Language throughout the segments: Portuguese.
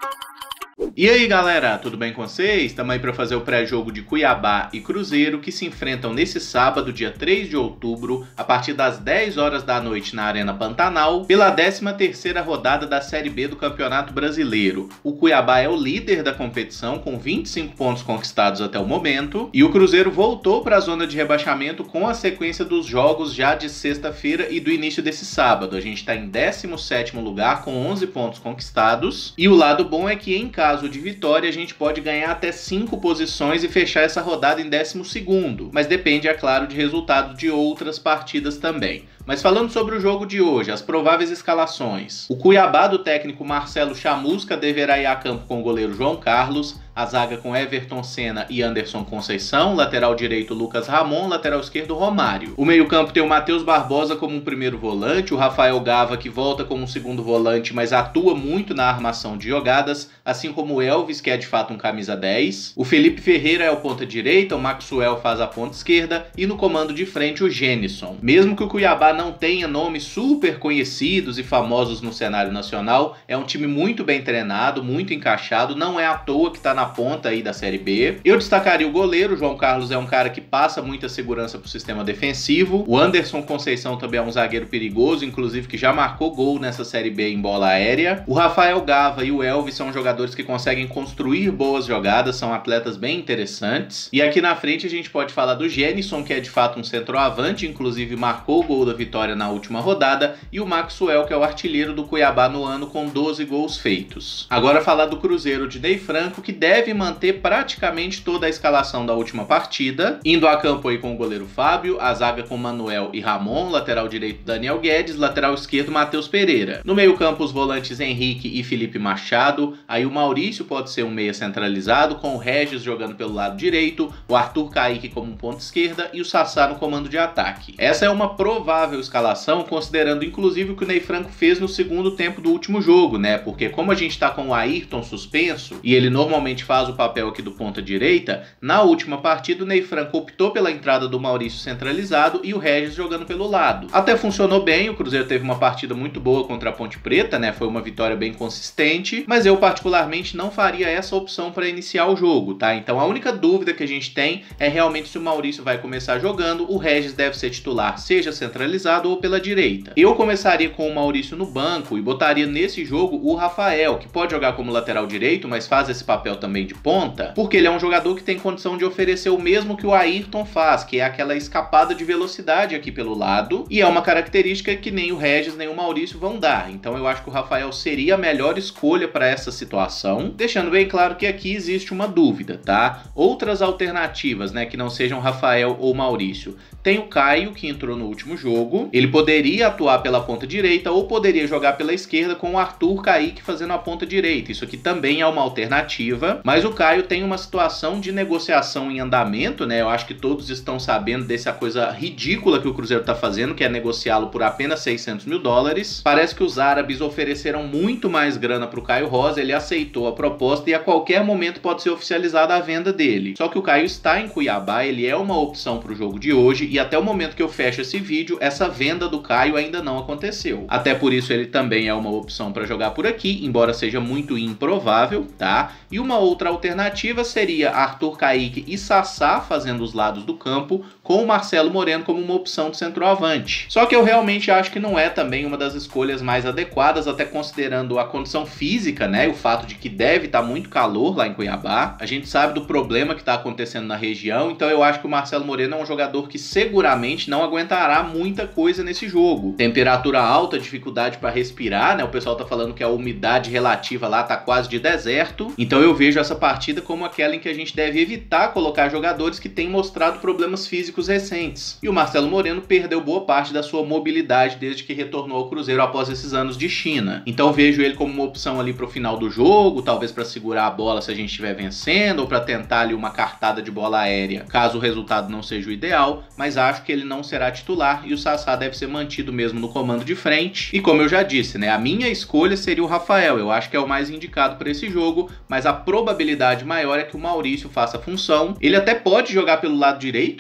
E aí galera, tudo bem com vocês? Estamos aí para fazer o pré-jogo de Cuiabá e Cruzeiro, que se enfrentam nesse sábado, dia 3 de outubro, a partir das 10 horas da noite na Arena Pantanal, pela 13ª rodada da Série B do Campeonato Brasileiro. O Cuiabá é o líder da competição, com 25 pontos conquistados até o momento, e o Cruzeiro voltou para a zona de rebaixamento com a sequência dos jogos já de sexta-feira e do início desse sábado. A gente está em 17º lugar, com 11 pontos conquistados, e o lado bom é que em caso de vitória, a gente pode ganhar até 5 posições e fechar essa rodada em 12º, mas depende, é claro, de resultado de outras partidas também. Mas falando sobre o jogo de hoje, as prováveis escalações. O Cuiabá do técnico Marcelo Chamusca deverá ir a campo com o goleiro João Carlos, a zaga com Everton Senna e Anderson Conceição, lateral direito Lucas Ramon, lateral esquerdo Romário. O meio-campo tem o Matheus Barbosa como um primeiro volante, o Rafael Gava que volta como um segundo volante, mas atua muito na armação de jogadas, assim como o Elvis, que é de fato um camisa 10. O Felipe Ferreira é o ponta direita, o Maxwell faz a ponta esquerda e no comando de frente o Gênison. Mesmo que o Cuiabá não tenha nomes super conhecidos e famosos no cenário nacional, é um time muito bem treinado, muito encaixado, não é à toa que está na ponta aí da Série B. Eu destacaria o goleiro, o João Carlos é um cara que passa muita segurança para o sistema defensivo. O Anderson Conceição também é um zagueiro perigoso, inclusive que já marcou gol nessa Série B em bola aérea. O Rafael Gava e o Elvis são jogadores que conseguem construir boas jogadas, são atletas bem interessantes. E aqui na frente a gente pode falar do Gênison, que é de fato um centroavante, inclusive marcou o gol da vitória na última rodada, e o Maxwell, que é o artilheiro do Cuiabá no ano com 12 gols feitos. Agora falar do Cruzeiro de Ney Franco, que deve manter praticamente toda a escalação da última partida, indo a campo aí com o goleiro Fábio, a zaga com Manuel e Ramon, lateral direito Daniel Guedes, lateral esquerdo Matheus Pereira. No meio campo os volantes Henrique e Felipe Machado, aí o Maurício pode ser um meia centralizado, com o Regis jogando pelo lado direito, o Arthur Kaique como ponta esquerda e o Sassá no comando de ataque. Essa é uma provável escalação, considerando inclusive o que o Ney Franco fez no segundo tempo do último jogo, né? Porque como a gente tá com o Ayrton suspenso, e ele normalmente faz o papel aqui do ponta direita, na última partida o Ney Franco optou pela entrada do Maurício centralizado e o Regis jogando pelo lado. Até funcionou bem, o Cruzeiro teve uma partida muito boa contra a Ponte Preta, né? Foi uma vitória bem consistente, mas eu particularmente não faria essa opção para iniciar o jogo, tá? Então a única dúvida que a gente tem é realmente se o Maurício vai começar jogando, o Regis deve ser titular, seja centralizado ou pela direita. Eu começaria com o Maurício no banco e botaria nesse jogo o Rafael, que pode jogar como lateral direito, mas faz esse papel também de ponta, porque ele é um jogador que tem condição de oferecer o mesmo que o Ayrton faz, que é aquela escapada de velocidade aqui pelo lado, e é uma característica que nem o Regis nem o Maurício vão dar. Então eu acho que o Rafael seria a melhor escolha para essa situação, deixando bem claro que aqui existe uma dúvida, tá? Outras alternativas, né, que não sejam Rafael ou Maurício. Tem o Caio, que entrou no último jogo, ele poderia atuar pela ponta direita ou poderia jogar pela esquerda com o Arthur Kaique fazendo a ponta direita. Isso aqui também é uma alternativa, mas o Caio tem uma situação de negociação em andamento, né? Eu acho que todos estão sabendo dessa coisa ridícula que o Cruzeiro tá fazendo, que é negociá-lo por apenas 600 mil dólares. Parece que os árabes ofereceram muito mais grana pro Caio Rosa, ele aceitou a proposta e a qualquer momento pode ser oficializada a venda dele. Só que o Caio está em Cuiabá, ele é uma opção pro jogo de hoje e até o momento que eu fecho esse vídeo, essa venda do Caio ainda não aconteceu. Até por isso ele também é uma opção para jogar por aqui, embora seja muito improvável, tá? E uma outra alternativa seria Arthur Kaique e Sassá fazendo os lados do campo, com o Marcelo Moreno como uma opção de centroavante. Só que eu realmente acho que não é também uma das escolhas mais adequadas, até considerando a condição física, né? O fato de que deve estar muito calor lá em Cuiabá. A gente sabe do problema que está acontecendo na região, então eu acho que o Marcelo Moreno é um jogador que seguramente não aguentará muita coisa nesse jogo. Temperatura alta, dificuldade para respirar, né? O pessoal tá falando que a umidade relativa lá tá quase de deserto. Então eu vejo essa partida como aquela em que a gente deve evitar colocar jogadores que têm mostrado problemas físicos recentes. E o Marcelo Moreno perdeu boa parte da sua mobilidade desde que retornou ao Cruzeiro após esses anos de China. Então vejo ele como uma opção ali pro final do jogo, talvez para segurar a bola se a gente estiver vencendo, ou para tentar ali uma cartada de bola aérea, caso o resultado não seja o ideal, mas acho que ele não será titular e o Sassá deve ser mantido mesmo no comando de frente. E como eu já disse, né, a minha escolha seria o Rafael, eu acho que é o mais indicado para esse jogo, mas a probabilidade maior é que o Maurício faça a função. Ele até pode jogar pelo lado direito, né, eu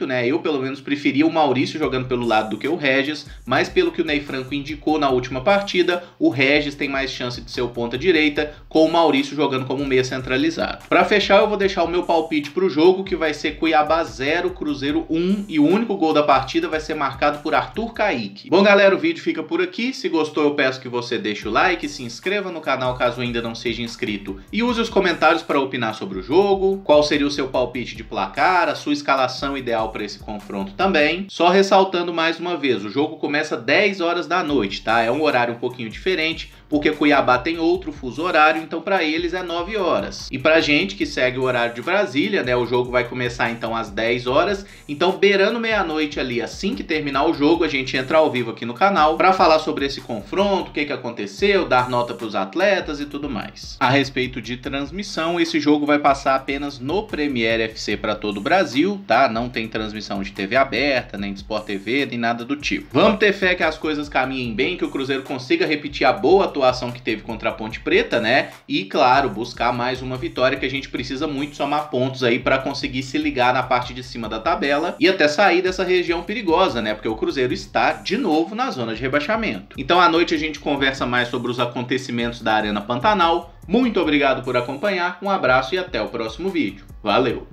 pelo menos preferia o Maurício jogando pelo lado do que o Regis, mas pelo que o Ney Franco indicou na última partida, o Regis tem mais chance de ser o ponta direita, com o Maurício jogando como meia centralizado. Para fechar, eu vou deixar o meu palpite para o jogo, que vai ser Cuiabá 0, Cruzeiro 1, e o único gol da partida vai ser marcado por Arthur Kaique. Bom, galera, o vídeo fica por aqui. Se gostou, eu peço que você deixe o like, se inscreva no canal caso ainda não seja inscrito e use os comentários para opinar sobre o jogo, qual seria o seu palpite de placar, a sua escalação ideal para esse confronto também. Só ressaltando mais uma vez, o jogo começa 10 horas da noite, tá? É um horário um pouquinho diferente, porque Cuiabá tem outro fuso horário, então para eles é 9 horas. E pra gente que segue o horário de Brasília, né, o jogo vai começar então às 10 horas, então beirando meia-noite ali, assim que terminar o jogo, a gente entra ao vivo aqui no canal para falar sobre esse confronto, o que aconteceu, dar nota para os atletas e tudo mais. A respeito de transmissão, esse jogo vai passar apenas no Premiere FC para todo o Brasil, tá? Não tem transmissão de TV aberta, nem de Sport TV, nem nada do tipo. Vamos ter fé que as coisas caminhem bem, que o Cruzeiro consiga repetir a boa atuação que teve contra a Ponte Preta, né? E, claro, buscar mais uma vitória, que a gente precisa muito somar pontos aí para conseguir se ligar na parte de cima da tabela e até sair dessa região perigosa, né? Porque o Cruzeiro está de novo na zona de rebaixamento. Então, à noite a gente conversa mais sobre os acontecimentos da Arena Pantanal. Muito obrigado por acompanhar, um abraço e até o próximo vídeo. Valeu!